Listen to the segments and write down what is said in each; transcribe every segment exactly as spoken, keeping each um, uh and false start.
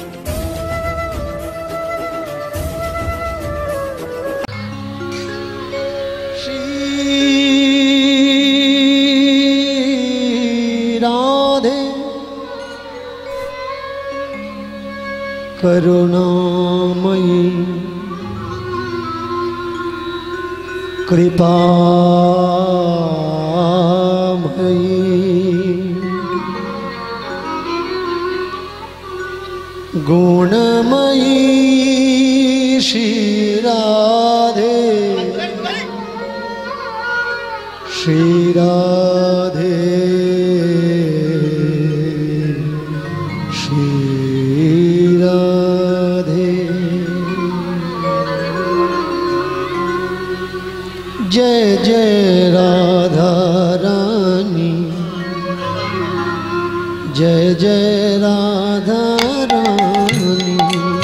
करुणामयी कृपामयी गुणमयी श्री राधे श्री राधे जय जय राधा रानी जय जय राधा रानी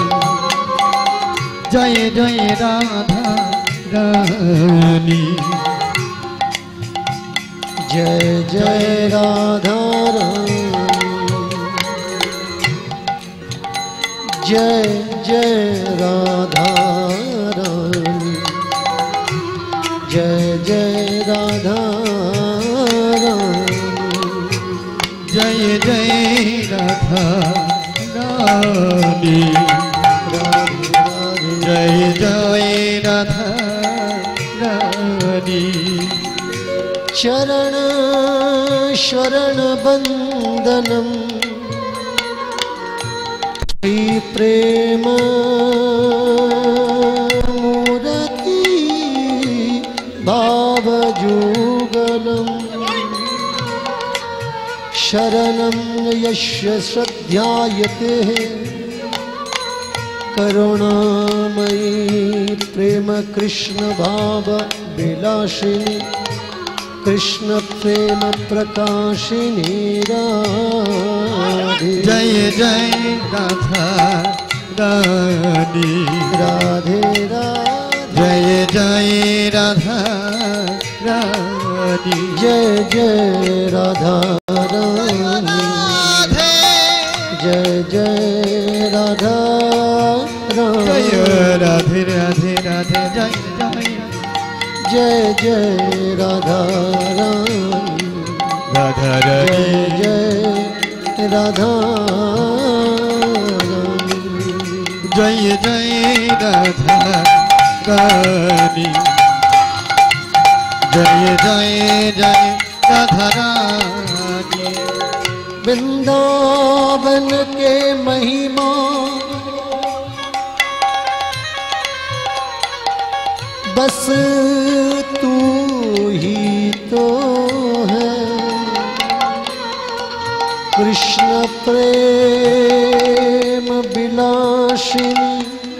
जय जय राधा रानी जय जय राधा रानी जय जय राधा रानी जय जय राधा रानी जय जय राधा रानी जय जय राधा रानी शरण शरण बंदनम श्री प्रेम मूर्ति भावजुगलम शरणं यस्य श्रद्धायते करुणामयी प्रेम कृष्ण भाव विलासिनी कृष्ण प्रेम प्रकाशिनी राधे जय जय राधा रानी राधे राधे जय जय राधा रानी जय जय राधा रानी जय जय राधा रानी जय राधे राधे राधे जय जय जय जय राधा रानी राधा जय रानी जय राधा रानी जय जय राधा रानी जय जय जय राधा रानी वृंदावन के महिमा बस तू ही तो है कृष्ण प्रेम विलासिनी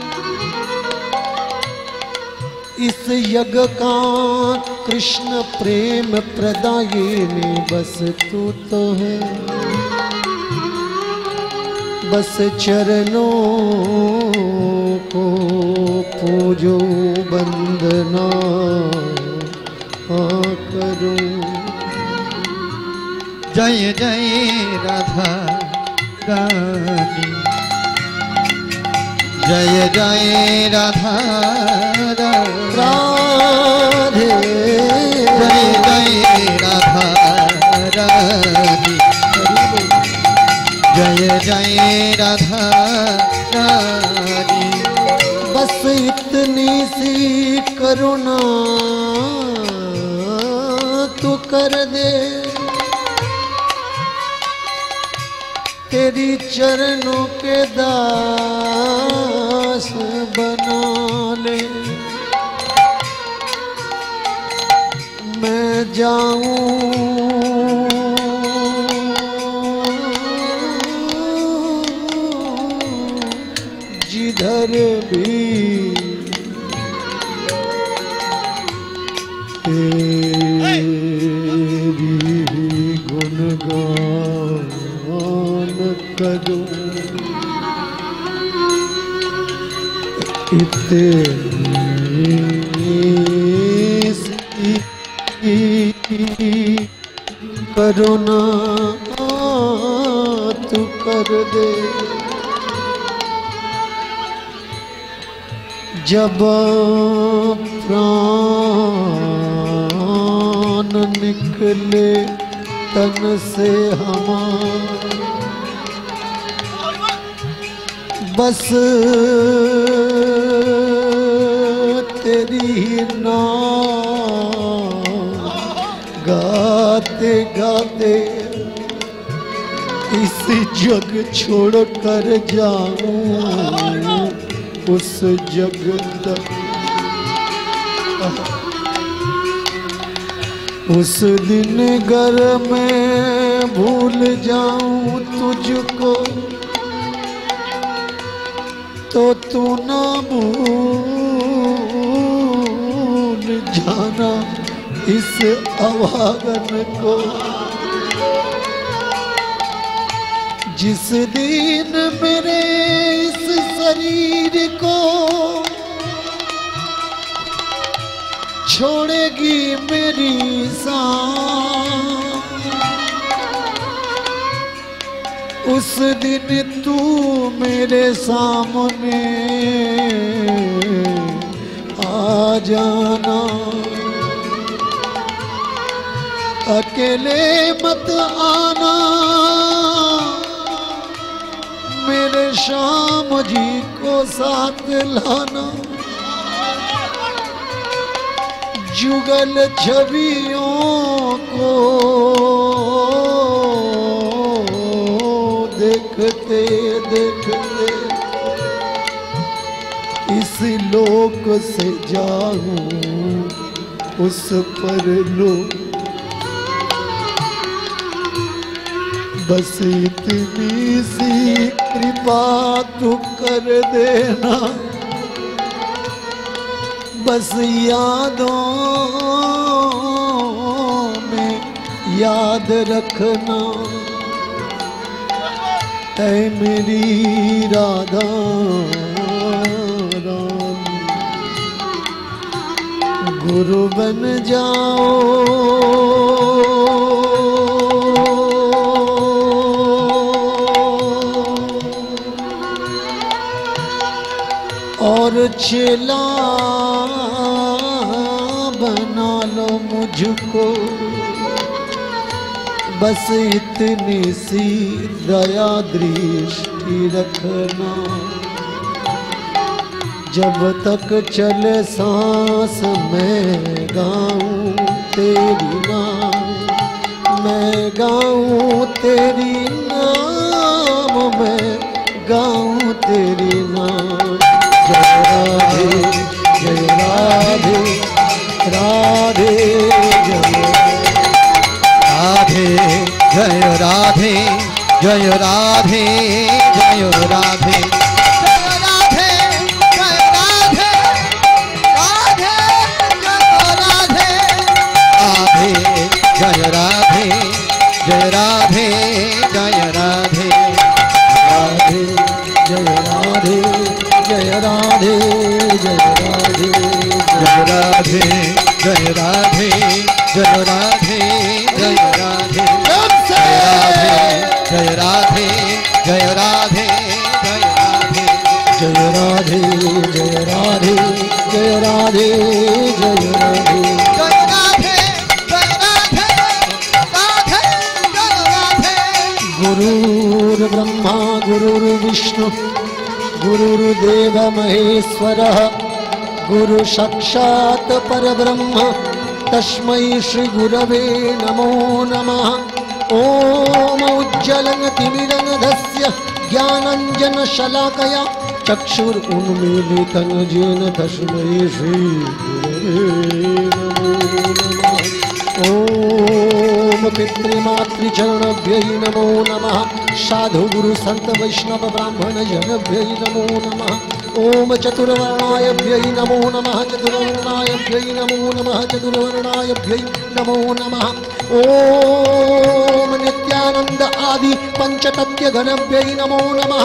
इस यज्ञ का कृष्ण प्रेम प्रदायिनी बस तू तो है बस चरणों को पूजो वंदना करूं जय जय राधा रानी जय जय राधा राधे जय जय राधा रानी जय जय राधा रानी बस इतनी सी करुणा तू कर दे तेरी चरणों के दास बना ले मैं जाऊं जिधर भी तेरी गुणगान करूं इतनी सी करुणा तू कर दे जब प्राण निकले तन से हमारे, बस तेरी नाम गाते गाते इस जग छोड़ कर जाऊं उस जग तक। उस दिन गर मैं भूल जाऊं तुझको तो तू ना भूल जाना इस अभागन को। जिस दिन मेरे इस शरीर को छोड़ेगी मेरी सांस, उस दिन तू मेरे सामने आ जाना। अकेले मत आना, मेरे श्याम जी को साथ लाना। जुगल छवियों को देखते देखते इस लोक से जाऊं उस पर लोक। बस इतनी सी कृपा तू कर देना, बस यादों में याद रखना। ऐ मेरी राधा रानी, गुरु बन जाओ और चेला बना लो मुझको। बस इतनी सी दया दृष्टि रखना। जब तक चले सांस मैं गाऊं तेरी नाम, मैं गाऊं तेरी नाम, मैं गाऊं तेरी नाम। जय राधे जय राधे राधे जय राधे जय राधे जय राधे जय राधे जय राधे जय राधे जय राधे राधे जय राधे जय राधे जय राधे जय राधे जय राधे जय राधे जय राधे जय राधे जय राधे जय राधे जय राधे जय राधे जय राधे जय राधे गुरुर् ब्रह्मा गुरुर्विष्णु गुरुर्देव महेश्वरः गुरु साक्षात् परब्रह्म तस्मै श्री गुरवे नमो नमः। ओम उज्ज्वलनतिमिरन्धस्य ज्ञानाञ्जनशलाकया चक्षुरुन्मीलितं येन तस्मै श्री गुरवे नमो नमः। ओम पितृमातृचरणभ्यै नमो नमः। साधु गुरु संत वैष्णव ब्राह्मण जनभ्यै नमो नमः। ओम चतुर्वर्णायभ्यै नमो नमः। चतुर्वर्णायभ्यै नमो नमः। चतुर्वर्णायभ्यै नमो नमः। ओम नित्यानंद आदि पंचतत्व गणभ्यै नमो नमः।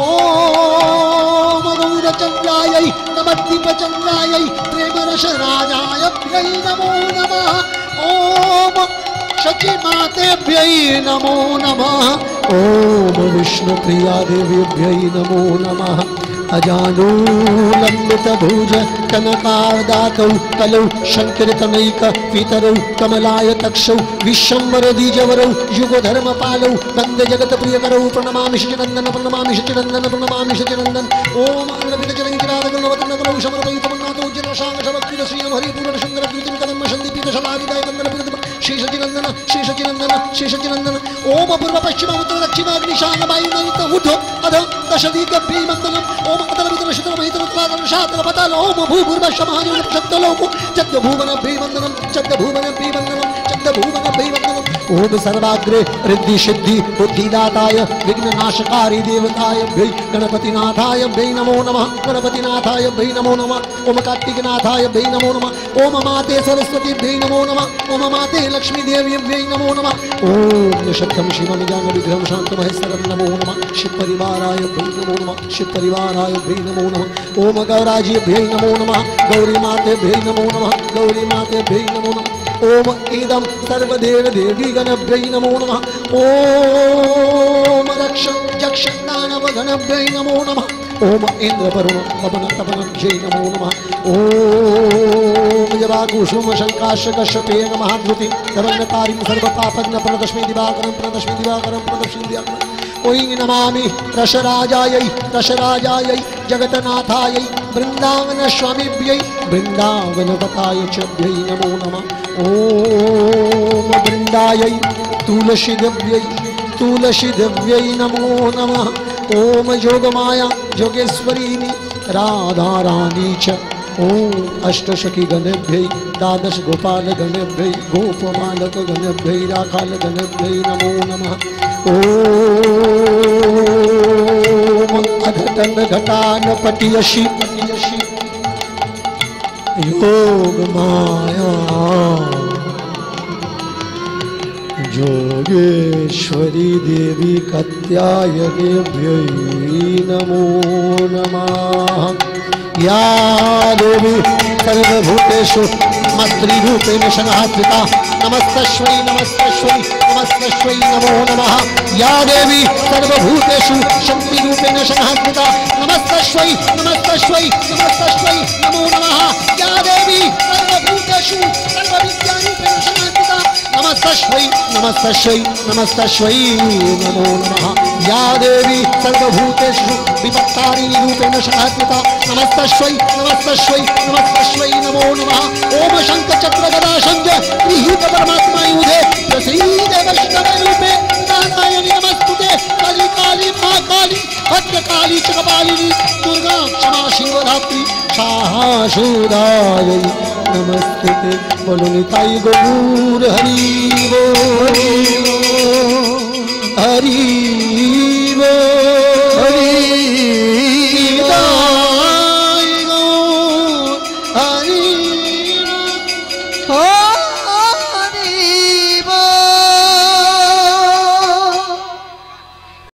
ओम गौरचन्द्रायै नवद्वीपचन्द्रायै प्रेमरसराजायभ्यै नमो नमः। ओम शचीमातेभ्यै नमो नमः। ओम विष्णुप्रिया देवीभ्यै नमो नमः। अजानूलम्बित भुज कनकारदातौ कलौ शङ्कीर्तनैक पितरौ कमलाय तक्षौ विश्वम्भर द्विजवरौ युगधर्मपालौ वन्दे जगत्प्रियकरौ प्रणमामि शचीनन्दन प्रणमामि शचीनन्दन प्रणमामि शचीनन्दन ओम आनन्दविदचरङ्किरादगणवदनकलौ समर्पयितमन्नाथौ जिनशाङ्गशवक्तिद श्रियं हरिपूर्णशङ्करद्युतिमिकदम्म सन्दिपितशलादिदाय वन्दनपुरद श्री सचिनंदन श्री सचिनंदन श्री सचिनंदन ओम पूर्व पश्चिम उत्तर दक्षिण अग्निशान वायुनैत ऊर्ध्व अध दशदीक प्रियमंदनम ओम अतल वितल शीतल महितल उत्तरादल शातल पताल ओम भूभुर्भुवः महाजन सप्तलोक चद्द भुवन प्रियमंदनम चद्द भुवन प्रियमंदनम चद्द भुवन प्रियमंदनम ओम सर्वाग्रे रिद्धि सिद्धि बुद्धिदाताय विघ्ननाशकारी देवताय भै गणपतिनाथाय भै नमो नमः गणपतिनाथाय भै नमो नमः ओम कार्तिकनाथाय भै नमो नमः ओम माते सरस्वती भै नमो नमः ओम माते लक्ष्मी देवी भै नमो नमः ओम निशब्दं शिवं ज्ञान विग्रहं शान्तमहेश्वरं नमो नमः शिव परिवाराय भै नमो नमः शिव परिवाराय भै नमो नमः ओम गौराजी भै नमो नमः गौरी माते भै नमो नमः गौरी माते भै नमो नमः ओम इदं सर्वदेव देवी गणभ्यै नमो नमः ओम रक्ष जक्ष दानव गणभ्यै नमो नमः ओम इंद्र वरुण पवन तपन जय नमो नमः ओम जवाकुसुम शंकाशकशपेन महाद्रुति तवन्नतारिं सर्वपापग्न प्रणतस्मै दिवाकरं प्रणतस्मै दिवाकरं प्रणतस्मै दिवाकरं ओं नमामि रसराजायै रसराजायै जगतनाथायै वृंदावन स्वामिभ्यै वृंदावनगताय च भ्यै नमो नमः ओम वृंदायै तुलसीदेव्यै तुलसीदेव्यै नमो नमः ओम योगमाया योगेश्वरीनि राधा रानी च ओम अष्टसखी गणभ्यै द्वादश गोपाल गणभ्यै गोपबालक गणभ्यै राखाल गणभ्यै नमो नमः ओम अघटन घटान पटियसि पटियसि योग माया योगेश्वरी देवी कात्यायनीभ्यै नमो नमः या देवी सर्वभूतेषु मातृरूपेण संहात्रिका नमस्तस्मै नमस्तस्मै नमस्तस्मै नमो नमः या देवी सर्वभूतेषु शक्तिरूपेण संहात्रिका नमस्तस्मै नमस्तस्मै नमस्तस्मै नमो नमः या देवी सर्वभूतेषु सर्वविद्यारूपेण संहात्रिका नमस्तस्मै नमस्तस्मै नमस्तस्मै नमो नमः या देवी सर्वभूतेषु विपत्तारिणी रूपेण संहात्रिका नमस्तस्मै नमस्तस्मै नमस्तस्मै नमो नमः ओम शंख चक्र गदा संजय गृहीत परमात्मा युधे प्रसीद वैष्णव रूपे नारायणी नमस्तुते काली काली महाकाली भद्रकाली च कपालिनी दुर्गा क्षमा शिवधात्री साहसुदायै नमस्ते बोलो निताई गौर हरि बोल हरि बोल।